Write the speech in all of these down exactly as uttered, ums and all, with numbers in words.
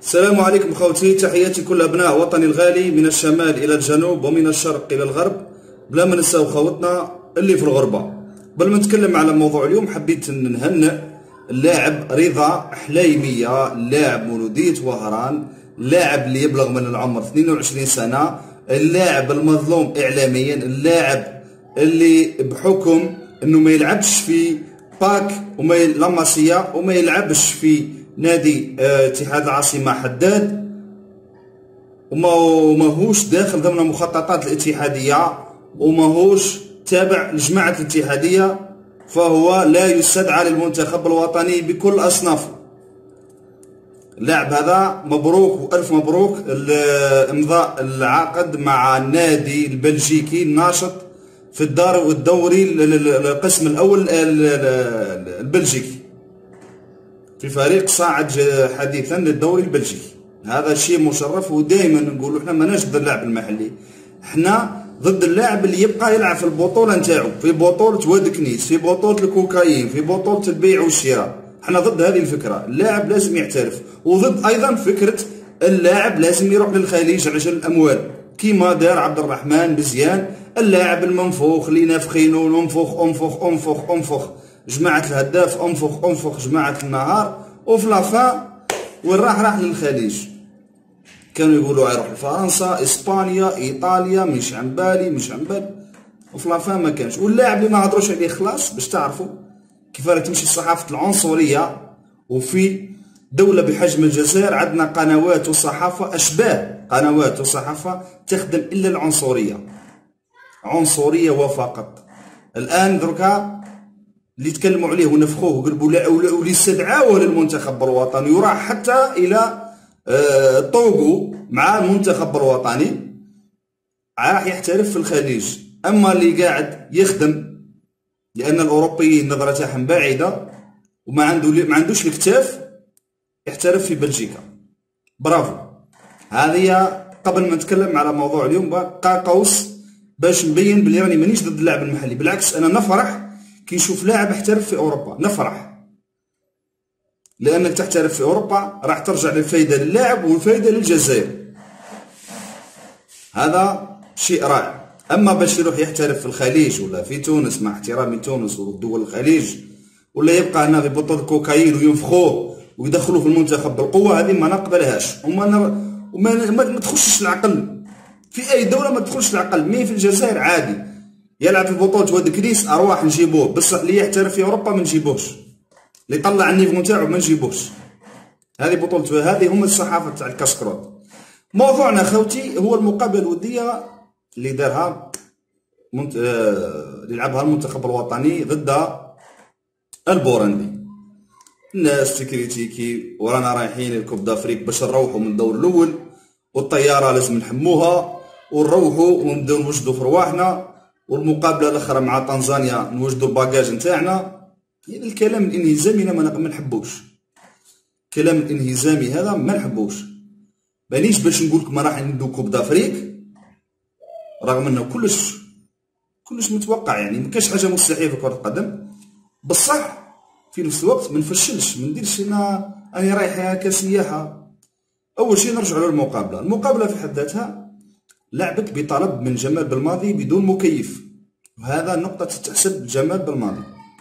السلام عليكم خوتي، تحياتي كل ابناء وطني الغالي من الشمال الى الجنوب ومن الشرق الى الغرب، بلا ما ننساو خوتنا اللي في الغربه. قبل ما نتكلم على موضوع اليوم حبيت نهنئ اللاعب رضا حلايميه، اللاعب مولودية وهران، اللاعب اللي يبلغ من العمر اثنين وعشرين سنه، اللاعب المظلوم اعلاميا، اللاعب اللي بحكم انه ما يلعبش في باك وما لاماسيا وما يلعبش في نادي اتحاد العاصمه حداد وما هوش داخل ضمن مخططات الاتحاديه وما هوش تابع لجماعه الاتحاديه، فهو لا يستدعى للمنتخب الوطني بكل اصنافه. اللاعب هذا مبروك والف مبروك امضاء العقد مع النادي البلجيكي الناشط في الدار والدوري القسم الاول البلجيكي، في فريق صاعد حديثا للدوري البلجيكي. هذا شيء مشرف، ودائما نقولوا احنا ماناش ضد اللاعب المحلي، احنا ضد اللاعب اللي يبقى يلعب في البطوله نتاعو، في بطوله واد كنيس، في بطوله الكوكايين، في بطوله البيع والشراء. احنا ضد هذه الفكره، اللاعب لازم يحترف، وضد ايضا فكره اللاعب لازم يروح للخليج علشان الاموال كيما دار عبد الرحمن مزيان، اللاعب المنفوخ اللي نافخينو انفخ انفخ انفخ انفخ جماعه الهداف، انفخ انفخ جماعه النهار، وفي لافان وين راح؟ راح للخليج. كانوا يقولوا يروح لفرنسا، اسبانيا، ايطاليا، مش عن بالي مش عن بالي، وفي لافان ما كانش. واللاعب اللي ما هضروش عليه خلاص، باش تعرفوا كيف راهي تمشي صحافه العنصريه. وفي دوله بحجم الجزائر عندنا قنوات وصحافه اشباه قنوات وصحافه تخدم الا العنصريه، عنصريه وفقط. الان دركا اللي تكلموا عليه ونفخوه وقلبوا لا واللي استدعاوه للمنتخب الوطني وراح حتى الى طوغو مع المنتخب الوطني، راح يحترف في الخليج. اما اللي قاعد يخدم لان الاوروبيين نظره تاعهم بعيده وما عنده ما عندوش الكتاف، يحترف في بلجيكا. برافو. هذه قبل ما نتكلم على موضوع اليوم بقى قوس باش نبين بلي راني مانيش ضد اللاعب المحلي، بالعكس انا نفرح كي نشوف لاعب احترف في اوروبا، نفرح، لانك تحترف في اوروبا راح ترجع للفائده للاعب والفائده للجزائر، هذا شيء رائع. اما باش يروح يحترف في الخليج ولا في تونس، مع احترامي تونس ودول الخليج، ولا يبقى هنا في بطولة كوكايين وينفخوه ويدخلوه في المنتخب بالقوه، هذه ما نقبلهاش وما وما ما تخشش العقل. في اي دوله ما تدخلش العقل، مي في الجزائر عادي يلعب في بطولة واد كنيس ارواح نجيبوه، بصح اللي يحترف في اوروبا ما نجيبوهش، اللي يطلع النيفو نتاعو ما نجيبوهش. هذه بطولة، هذه هم الصحافة تاع الكاسكروت. موضوعنا خوتي هو المقابلة الودية اللي دارها منت... اللي لعبها المنتخب الوطني ضد البورندي. الناس تكريتيكي ورانا رايحين للكوب دافريك باش نروحوا من الدور الاول، والطياره لازم نحموها ونروحوا ونبداو نوجدوا في رواحنا، والمقابله الاخرى مع تنزانيا نوجدوا الباكاج نتاعنا. يعني الكلام الانهزامي انا ما نحبوش، الكلام الانهزامي هذا ما نحبوش. مانيش باش نقول لكم راح ندو كوب دافريك رغم انه كلش كلش متوقع، يعني ما كاش حاجه مستحيله في كره القدم، بصح في نفس الوقت ما نفشلش، ما نديرش انا اني رايح كسياحه. اول شيء نرجع للمقابله، المقابله في حد ذاتها لعبت بطلب من جمال بالماضي بدون مكيف، وهذا نقطه تحسب جمال بالماضي،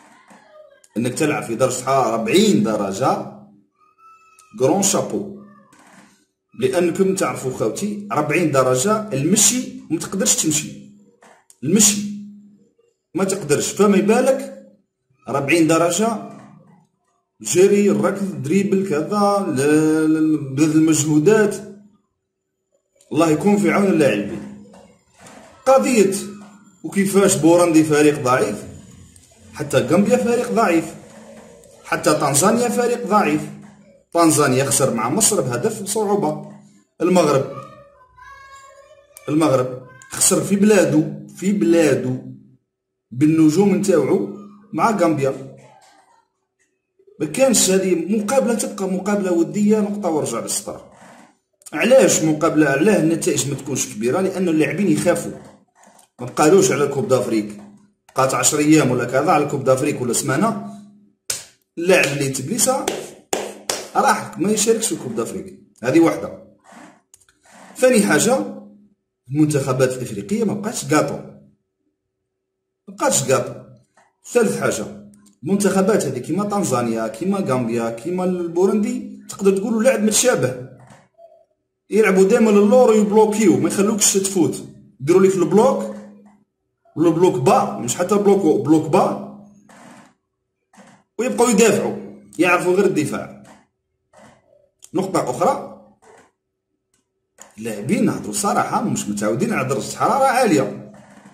انك تلعب في درجه حراره أربعين درجه، كرون شابو. لانكم تعرفوا خوتي أربعين درجه المشي ما تقدرش تمشي، المشي ما تقدرش، فما بالك أربعين درجه جري، الركض، دريبل، كذا، بذل المجهودات. الله يكون في عون اللاعبين. قضيه وكيفاش بورندي فريق ضعيف، حتى غامبيا فريق ضعيف، حتى تنزانيا فريق ضعيف. تنزانيا خسر مع مصر بهدف بصعوبه. المغرب المغرب خسر في بلادو في بلادو بالنجوم نتاوعو مع غامبيا. ما كانش هذه مقابله، تبقى مقابله وديه نقطه ورجع للسطر. علاش مقابله؟ علاه النتائج ما تكونش كبيره؟ لان اللاعبين يخافوا، ما بقالوش على الكوب دافريك، بقات عشر ايام ولا كذا على الكوب دافريك ولا سمانه، اللاعب اللي تبليسه راح ما يشاركش في الكوب دافريك. هذه واحدة. ثاني حاجة المنتخبات الإفريقية ما بقاتش كاطو، ما بقاتش كاطو. ثالث حاجة المنتخبات هذه كيما تنزانيا كيما غامبيا كيما البوروندي تقدر تقولوا لعب متشابه، يلعبوا دائما للور ويبلوكيو ما يخلوكش تفوت، يديروا لك البلوك ولا بلوك با مش حتى بلوك بلوك با ويبقوا يدافعوا يعرفوا غير الدفاع. نقطة أخرى اللاعبين نهضروا صراحة مش متعودين على درجة حرارة عالية.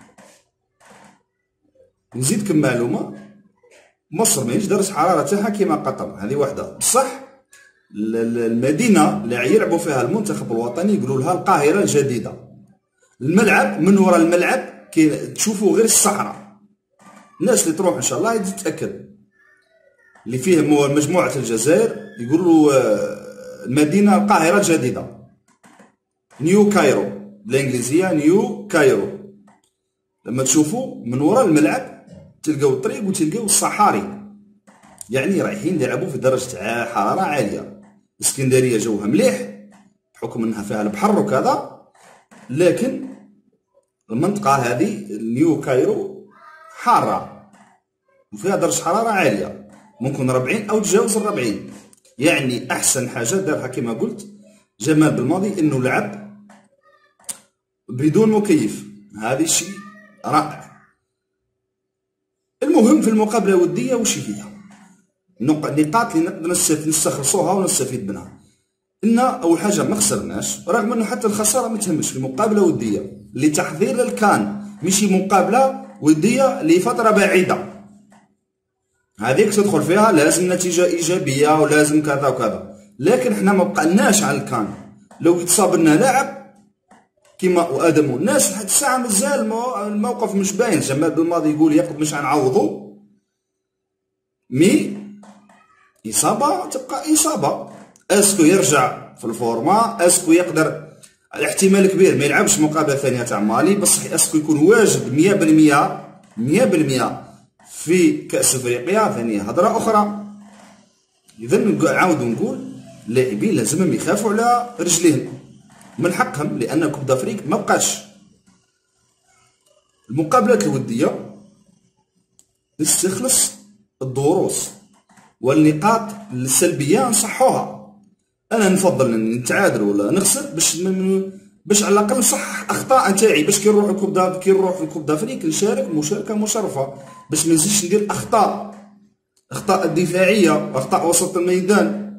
نزيدكم معلومة مصر ماهيش درجة حرارة تاعها كيما قطر، هذه واحدة. بصح المدينة اللي يلعبوا فيها المنتخب الوطني يقولوا لها القاهرة الجديدة. الملعب من وراء الملعب كي تشوفوا غير الصحراء. الناس اللي تروح ان شاء الله تتأكد اللي فيه مجموعة الجزائر يقولوا المدينة القاهرة الجديدة، نيو كايرو بالانجليزية، نيو كايرو. لما تشوفوا من وراء الملعب تلقاو الطريق وتلقاو الصحاري، يعني رايحين يلعبوا في درجة حرارة عالية. اسكندرية جوها مليح بحكم انها فيها البحر وكذا، لكن المنطقة هذه نيو كايرو حارة وفيها درجة حرارة عالية، ممكن ربعين أو تجاوز الربعين. يعني أحسن حاجة دارها كما قلت جمال بالماضي إنه لعب بدون مكيف، هذا الشيء رائع. المهم في المقابلة الودية وش هي؟ النقاط اللي نقدر نستخلصوها ونستفيد منها. إن أول حاجة ما خسرناش، رغم إنه حتى الخسارة ما تهمش في مقابلة ودية لتحضير للكان، ماشي مقابلة ودية لفترة بعيدة. هذيك تدخل فيها لازم نتيجة إيجابية ولازم كذا وكذا، لكن احنا ما بقناش على الكان. لو يتصاب لنا لاعب كيما وادم والناس لحد الساعة مازال الموقف مش باين. جمال بالماضي يقول يقب مش غنعوضو، مي إصابة تبقى إصابة. اسكو يرجع في الفورما، اسكو يقدر الاحتمال كبير ما يلعبش مقابلة ثانية تاع مالي، بصح اسكو يكون واجد مية بالمية مية بالمية في كأس افريقيا ثانية هضرة أخرى. إذا نعاود نقول اللاعبين لازمهم يخافوا على رجليهم، من حقهم، لأن كوب دافريك ما بقاش. المقابلات الودية نستخلص الدروس والنقاط السلبية نصحوها. أنا نفضل نتعادل ولا نخسر باش باش على الأقل نصحح أخطاء نتاعي، باش كي نروح الكوب دا كي نروح في الكوب دافريك نشارك مشاركة مشرفة، باش ما نزيدش ندير أخطاء أخطاء الدفاعية، أخطاء وسط الميدان.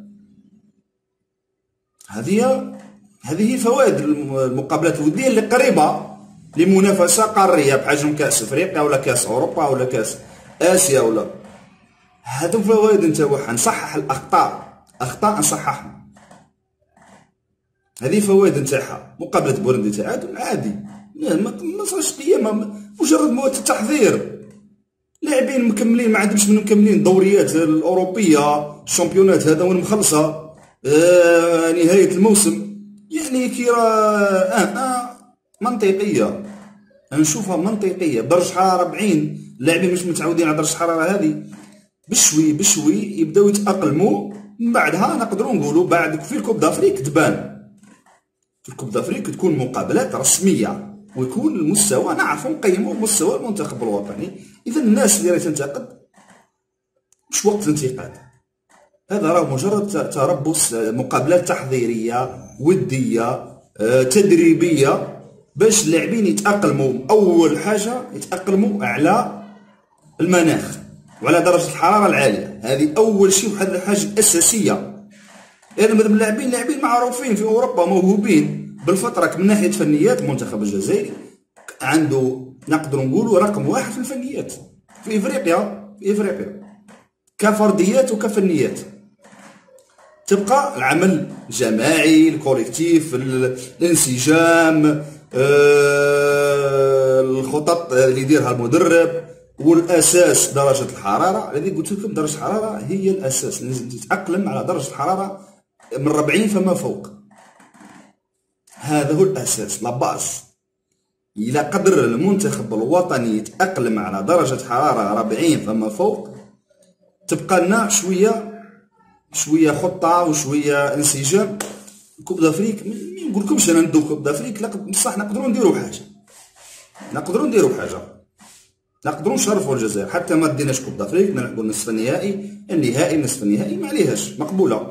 هذه هذه فوائد المقابلات الودية اللي قريبة لمنافسة قارية بحجم كأس افريقيا ولا كأس اوروبا ولا كأس اسيا ولا. هذو فوائد نتاعها نصحح الاخطاء، اخطاء نصححها، هذه فوائد نتاعها. مقابلة بوروندي تعادل عادي، ما صارش قيامة، مجرد مواد التحضير. لاعبين مكملين، ما عندهمش من مكملين الدوريات الاوروبيه، الشامبيونات هذا وين مخلصه، آه نهايه الموسم. يعني كي راه آه آه منطقيه، نشوفها منطقيه. درجه حراره أربعين، اللاعبين مش متعودين على درجه الحراره هذه، بشوي بشوي يبداو يتاقلموا. من بعدها نقدروا نقولوا بعد في الكوب دافريك تبان، في الكوب دافريك تكون مقابلات رسميه ويكون المستوى نعرفوا نقيموا مستوى المنتخب الوطني. اذا الناس اللي راهي تنتقد مش وقت الانتقاد، هذا راه مجرد تربص، مقابلات تحضيريه وديه تدريبيه باش اللاعبين يتاقلموا. اول حاجه يتاقلموا على المناخ وعلى درجه الحراره العاليه، هذه اول شيء وهذه الحاجه الاساسيه. لان يعني اللاعبين لاعبين معروفين في اوروبا، موهوبين بالفتره. من ناحيه فنيات المنتخب الجزائري عنده نقدر نقولوا رقم واحد في الفنيات في افريقيا، في افريقيا كفرديات وكفنيات. تبقى العمل الجماعي، الكوليكتيف، الانسجام، آه الخطط اللي يديرها المدرب، والاساس درجه الحراره. الذي قلت لكم درجه الحراره هي الاساس، لازم تتاقلم على درجه الحراره من أربعين فما فوق، هذا هو الاساس لا باز. الى قدر المنتخب الوطني يتاقلم على درجه حراره أربعين فما فوق، تبقى لنا شويه شويه خطه وشويه انسجام، كوب دافريك ما نقولكمش انا ندو كوب دافريك، لا بصح نقدروا نديروا حاجه، نقدروا نديروا حاجه، نقدروا نشرفوا الجزائر. حتى ما ديناش كوب دافريك نلعبوا النصف النهائي، النهائي نصف النهائي ما عليهاش، مقبوله.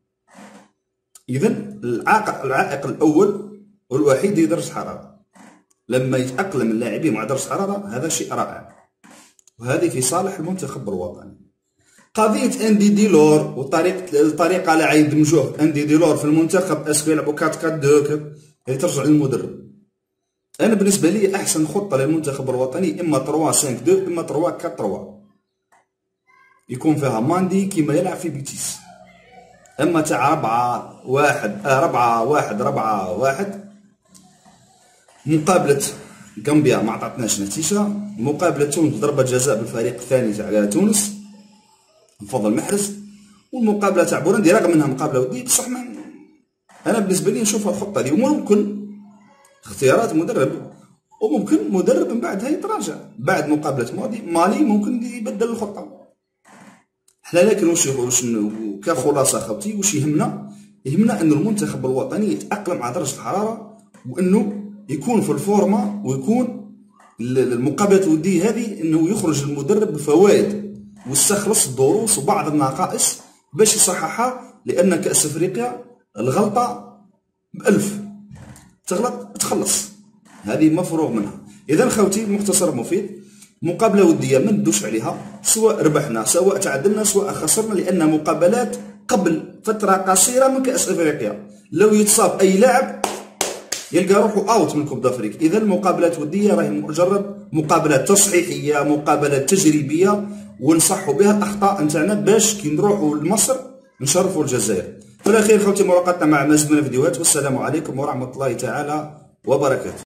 اذا العائق العائق الاول والوحيد هي درجه الحراره. لما يتاقلم اللاعبين مع درجه الحراره هذا شيء رائع، وهذه في صالح المنتخب الوطني. قضيه اندي ديلور وطريقه الطريقه اللي غيدمجوه اندي ديلور في المنتخب، اسكو يلعبوا أربعة أربعة اثنين، هي ترجع للمدرب. انا بالنسبه لي احسن خطه للمنتخب الوطني اما ثلاثة خمسة اثنين اما ثلاثة أربعة ثلاثة، يكون فيها ماندي كيما يلعب في بيتيس. اما تاع أربعة واحد أربعة واحد أربعة واحد مقابله غامبيا ما عطاتناش نتيجه، مقابله تونس ضربه جزاء بالفريق الثاني تاع تونس بفضل محرز، والمقابله تاع بوروندي رغم انها مقابله وديه بصح انا بالنسبه لي نشوفها الخطه دي وممكن اختيارات مدرب، وممكن مدرب من بعدها يتراجع بعد مقابله ماضي مالي ممكن يبدل الخطه. حنا لكن واش واش كخلاصه خوتي واش يهمنا؟ يهمنا ان المنتخب الوطني يتاقلم مع درجه الحراره، وانه يكون في الفورما، ويكون المقابلات الوديه هذه انه يخرج المدرب بفوائد ويستخلص الدروس وبعض النقائص باش يصححها، لان كاس افريقيا الغلطه بألف، تغلط تخلص، هذه مفروغ منها. اذا خوتي مختصر مفيد، مقابله وديه ما ندوش عليها، سواء ربحنا سواء تعادلنا سواء خسرنا، لان مقابلات قبل فتره قصيره من كاس افريقيا، لو يتصاب اي لاعب يلقى روحو اوت من كوب دافريك. اذا المقابلات وديه راهي مجرد مقابلات تصحيحيه، مقابلات تجريبيه، ونصحوا بها الاخطاء نتاعنا باش كي نروحوا لمصر نشرفوا الجزائر. في الاخير خوتي ملاقاتنا مع مزيد من الفيديوهات، والسلام عليكم ورحمه الله تعالى وبركاته.